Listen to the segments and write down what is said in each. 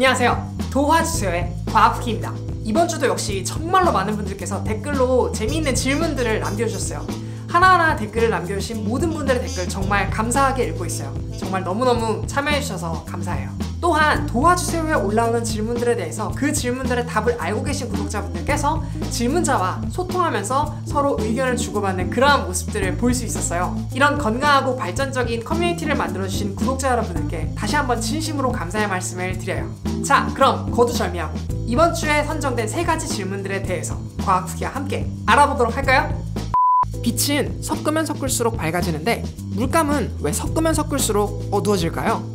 안녕하세요. 도와주세요의 과학후기입니다. 이번 주도 역시 정말로 많은 분들께서 댓글로 재미있는 질문들을 남겨주셨어요. 하나하나 댓글을 남겨주신 모든 분들의 댓글 정말 감사하게 읽고 있어요. 정말 너무너무 참여해주셔서 감사해요. 또한 도와주세요에 올라오는 질문들에 대해서 그 질문들의 답을 알고 계신 구독자분들께서 질문자와 소통하면서 서로 의견을 주고받는 그러한 모습들을 볼 수 있었어요. 이런 건강하고 발전적인 커뮤니티를 만들어주신 구독자 여러분들께 다시 한번 진심으로 감사의 말씀을 드려요. 자, 그럼 거두절미하고 이번 주에 선정된 3가지 질문들에 대해서 과학후기와 함께 알아보도록 할까요? 빛은 섞으면 섞을수록 밝아지는데 물감은 왜 섞으면 섞을수록 어두워질까요?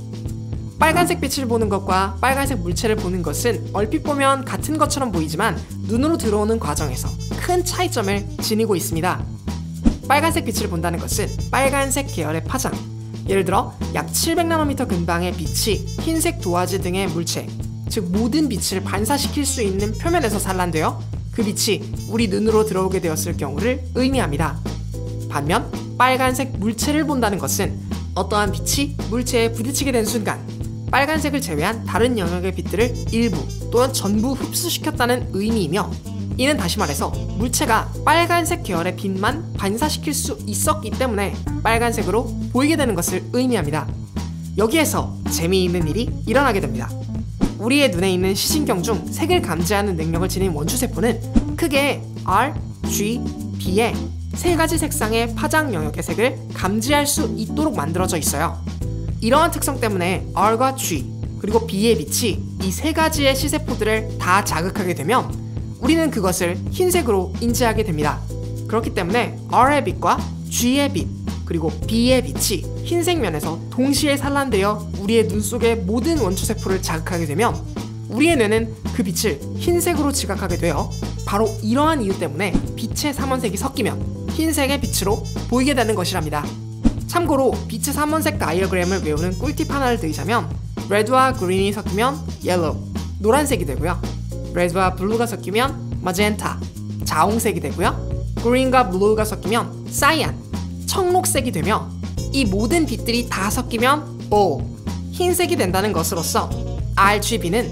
빨간색 빛을 보는 것과 빨간색 물체를 보는 것은 얼핏 보면 같은 것처럼 보이지만 눈으로 들어오는 과정에서 큰 차이점을 지니고 있습니다. 빨간색 빛을 본다는 것은 빨간색 계열의 파장, 예를 들어 약 700나노미터 근방의 빛이 흰색 도화지 등의 물체, 즉 모든 빛을 반사시킬 수 있는 표면에서 산란되어 그 빛이 우리 눈으로 들어오게 되었을 경우를 의미합니다. 반면 빨간색 물체를 본다는 것은 어떠한 빛이 물체에 부딪히게 된 순간 빨간색을 제외한 다른 영역의 빛들을 일부 또는 전부 흡수시켰다는 의미이며, 이는 다시 말해서 물체가 빨간색 계열의 빛만 반사시킬 수 있었기 때문에 빨간색으로 보이게 되는 것을 의미합니다. 여기에서 재미있는 일이 일어나게 됩니다. 우리의 눈에 있는 시신경 중 색을 감지하는 능력을 지닌 원추세포는 크게 R, G, B의 3가지 색상의 파장 영역의 색을 감지할 수 있도록 만들어져 있어요. 이러한 특성 때문에 R과 G, 그리고 B의 빛이 이 3가지의 시세포들을 다 자극하게 되면 우리는 그것을 흰색으로 인지하게 됩니다. 그렇기 때문에 R의 빛과 G의 빛, 그리고 B의 빛이 흰색 면에서 동시에 산란되어 우리의 눈 속의 모든 원추세포를 자극하게 되면 우리의 뇌는 그 빛을 흰색으로 지각하게 되어 바로 이러한 이유 때문에 빛의 삼원색이 섞이면 흰색의 빛으로 보이게 되는 것이랍니다. 참고로 빛의 삼원색 다이어그램을 외우는 꿀팁 하나를 드리자면 레드와 그린이 섞이면 옐로우, 노란색이 되고요. 레드와 블루가 섞이면 마젠타, 자홍색이 되고요. 그린과 블루가 섞이면 사이안, 청록색이 되며 이 모든 빛들이 다 섞이면 흰색이 된다는 것으로서 RGB는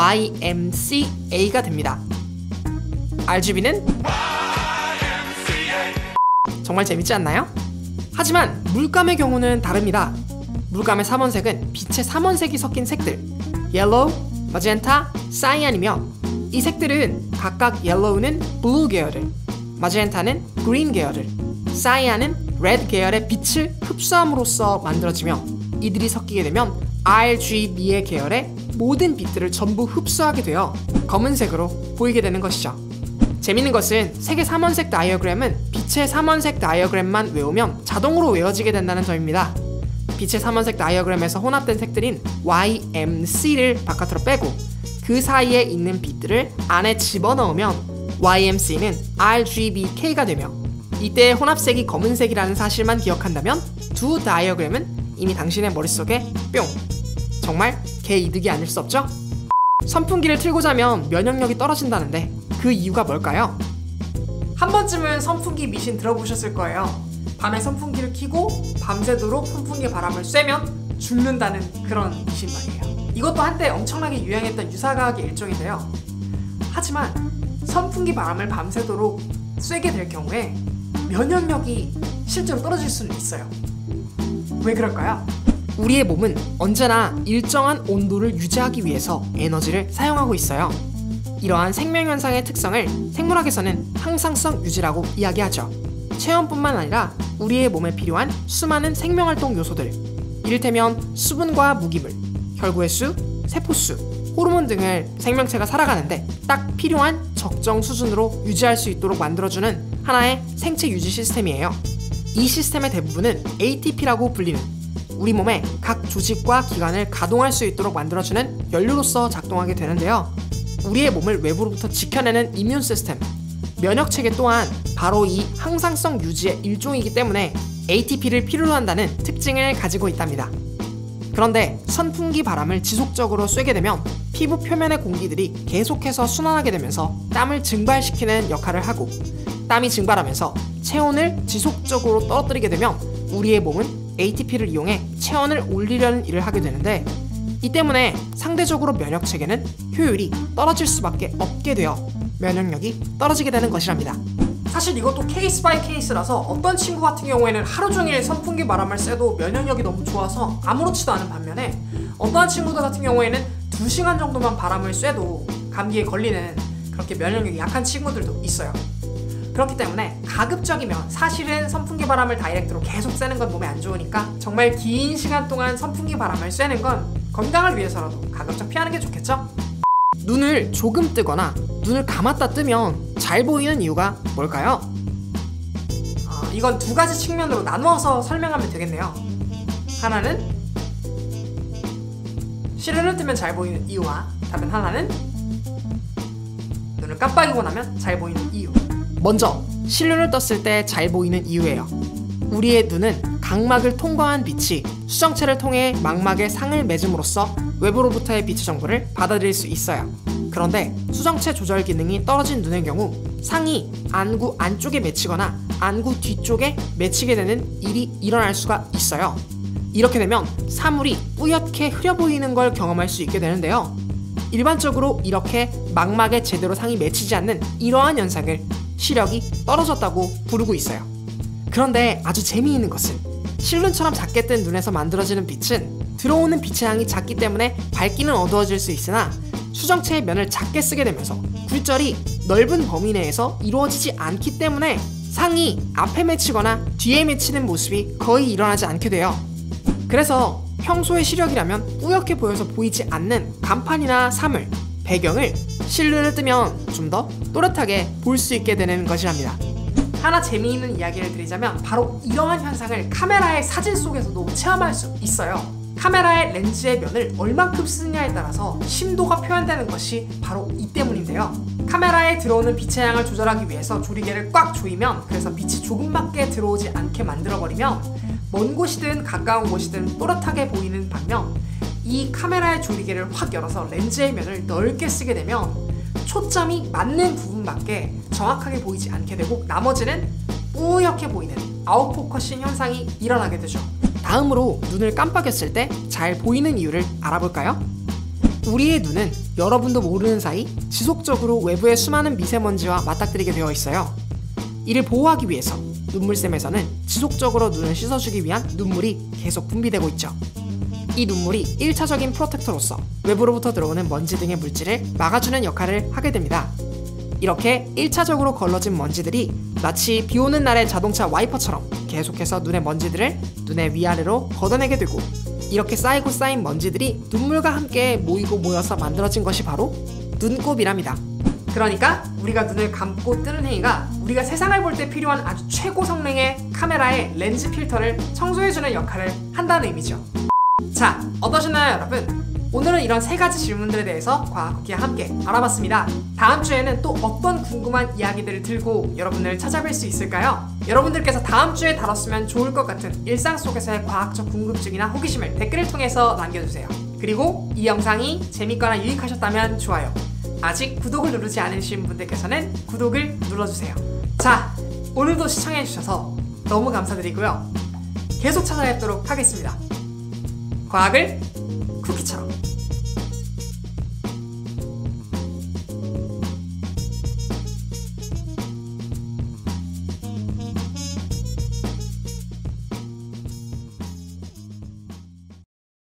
YMCA가 됩니다. RGB는 정말 재밌지 않나요? 하지만 물감의 경우는 다릅니다. 물감의 삼원색은 빛의 삼원색이 섞인 색들, 옐로우, 마젠타, 사이안이며 이 색들은 각각 옐로우는 블루 계열을, 마젠타는 그린 계열을, 사이안은 레드 계열의 빛을 흡수함으로써 만들어지며 이들이 섞이게 되면 RGB의 계열의 모든 빛들을 전부 흡수하게 되어 검은색으로 보이게 되는 것이죠. 재밌는 것은 색의 삼원색 다이어그램은 빛의 삼원색 다이어그램만 외우면 자동으로 외워지게 된다는 점입니다. 빛의 삼원색 다이어그램에서 혼합된 색들인 YMC를 바깥으로 빼고 그 사이에 있는 빛들을 안에 집어넣으면 YMC는 RGBK가 되며 이때의 혼합색이 검은색이라는 사실만 기억한다면 두 다이어그램은 이미 당신의 머릿속에 뿅! 정말 개이득이 아닐 수 없죠? 선풍기를 틀고 자면 면역력이 떨어진다는데 그 이유가 뭘까요? 한 번쯤은 선풍기 미신 들어보셨을 거예요. 밤에 선풍기를 켜고 밤새도록 선풍기 바람을 쐬면 죽는다는 그런 미신 말이에요. 이것도 한때 엄청나게 유행했던 유사과학의 일종인데요. 하지만 선풍기 바람을 밤새도록 쐬게 될 경우에 면역력이 실제로 떨어질 수는 있어요. 왜 그럴까요? 우리의 몸은 언제나 일정한 온도를 유지하기 위해서 에너지를 사용하고 있어요. 이러한 생명현상의 특성을 생물학에서는 항상성 유지라고 이야기하죠. 체온뿐만 아니라 우리의 몸에 필요한 수많은 생명활동 요소들, 이를테면 수분과 무기물, 혈구의 수, 세포수, 호르몬 등을 생명체가 살아가는데 딱 필요한 적정 수준으로 유지할 수 있도록 만들어주는 하나의 생체 유지 시스템이에요. 이 시스템의 대부분은 ATP라고 불리는 우리 몸의 각 조직과 기관을 가동할 수 있도록 만들어주는 연료로서 작동하게 되는데요. 우리의 몸을 외부로부터 지켜내는 이뮨 시스템, 면역체계 또한 바로 이 항상성 유지의 일종이기 때문에 ATP를 필요로 한다는 특징을 가지고 있답니다. 그런데 선풍기 바람을 지속적으로 쐬게 되면 피부 표면의 공기들이 계속해서 순환하게 되면서 땀을 증발시키는 역할을 하고, 땀이 증발하면서 체온을 지속적으로 떨어뜨리게 되면 우리의 몸은 ATP를 이용해 체온을 올리려는 일을 하게 되는데, 이 때문에 상대적으로 면역 체계는 효율이 떨어질 수밖에 없게 되어 면역력이 떨어지게 되는 것이랍니다. 사실 이것도 케이스 바이 케이스라서 어떤 친구 같은 경우에는 하루 종일 선풍기 바람을 쐬도 면역력이 너무 좋아서 아무렇지도 않은 반면에 어떠한 친구들 같은 경우에는 2시간 정도만 바람을 쐬도 감기에 걸리는 그렇게 면역력이 약한 친구들도 있어요. 그렇기 때문에 가급적이면 사실은 선풍기 바람을 다이렉트로 계속 쐬는 건 몸에 안 좋으니까 정말 긴 시간 동안 선풍기 바람을 쐬는 건 건강을 위해서라도 가급적 피하는 게 좋겠죠? 눈을 조금 뜨거나 눈을 감았다 뜨면 잘 보이는 이유가 뭘까요? 이건 2가지 측면으로 나누어서 설명하면 되겠네요. 하나는 실눈을 뜨면 잘 보이는 이유와 다른 하나는 눈을 깜빡이고 나면 잘 보이는 이유. 먼저 실눈을 떴을 때 잘 보이는 이유예요. 우리의 눈은 각막을 통과한 빛이 수정체를 통해 망막에 상을 맺음으로써 외부로부터의 빛의 정보를 받아들일 수 있어요. 그런데 수정체 조절 기능이 떨어진 눈의 경우 상이 안구 안쪽에 맺히거나 안구 뒤쪽에 맺히게 되는 일이 일어날 수가 있어요. 이렇게 되면 사물이 뿌옇게 흐려 보이는 걸 경험할 수 있게 되는데요. 일반적으로 이렇게 망막에 제대로 상이 맺히지 않는 이러한 현상을 시력이 떨어졌다고 부르고 있어요. 그런데 아주 재미있는 것은 실눈처럼 작게 뜬 눈에서 만들어지는 빛은 들어오는 빛의 양이 작기 때문에 밝기는 어두워질 수 있으나 수정체의 면을 작게 쓰게 되면서 굴절이 넓은 범위 내에서 이루어지지 않기 때문에 상이 앞에 맺히거나 뒤에 맺히는 모습이 거의 일어나지 않게 돼요. 그래서 평소의 시력이라면 뿌옇게 보여서 보이지 않는 간판이나 사물, 배경을 실눈을 뜨면 좀 더 또렷하게 볼 수 있게 되는 것이랍니다. 하나 재미있는 이야기를 드리자면 바로 이러한 현상을 카메라의 사진 속에서도 체험할 수 있어요. 카메라의 렌즈의 면을 얼만큼 쓰느냐에 따라서 심도가 표현되는 것이 바로 이 때문인데요. 카메라에 들어오는 빛의 양을 조절하기 위해서 조리개를 꽉 조이면, 그래서 빛이 조금밖에 들어오지 않게 만들어버리면 먼 곳이든 가까운 곳이든 또렷하게 보이는 반면, 이 카메라의 조리개를 확 열어서 렌즈의 면을 넓게 쓰게 되면 초점이 맞는 부분밖에 정확하게 보이지 않게 되고 나머지는 뿌옇게 보이는 아웃포커싱 현상이 일어나게 되죠. 다음으로 눈을 깜빡였을 때 잘 보이는 이유를 알아볼까요? 우리의 눈은 여러분도 모르는 사이 지속적으로 외부의 수많은 미세먼지와 맞닥뜨리게 되어 있어요. 이를 보호하기 위해서 눈물샘에서는 지속적으로 눈을 씻어주기 위한 눈물이 계속 분비되고 있죠. 이 눈물이 1차적인 프로텍터로서 외부로부터 들어오는 먼지 등의 물질을 막아주는 역할을 하게 됩니다. 이렇게 1차적으로 걸러진 먼지들이 마치 비 오는 날의 자동차 와이퍼처럼 계속해서 눈의 먼지들을 눈의 위아래로 걷어내게 되고, 이렇게 쌓이고 쌓인 먼지들이 눈물과 함께 모이고 모여서 만들어진 것이 바로 눈곱이랍니다. 그러니까 우리가 눈을 감고 뜨는 행위가 우리가 세상을 볼 때 필요한 아주 최고 성능의 카메라의 렌즈 필터를 청소해주는 역할을 한다는 의미죠. 자, 어떠셨나요 여러분? 오늘은 이런 3가지 질문들에 대해서 과학쿠키와 함께 알아봤습니다. 다음 주에는 또 어떤 궁금한 이야기들을 들고 여러분을 찾아뵐 수 있을까요? 여러분들께서 다음 주에 다뤘으면 좋을 것 같은 일상 속에서의 과학적 궁금증이나 호기심을 댓글을 통해서 남겨주세요. 그리고 이 영상이 재밌거나 유익하셨다면 좋아요, 아직 구독을 누르지 않으신 분들께서는 구독을 눌러주세요. 자, 오늘도 시청해주셔서 너무 감사드리고요. 계속 찾아뵙도록 하겠습니다. 과학을 쿠키처럼.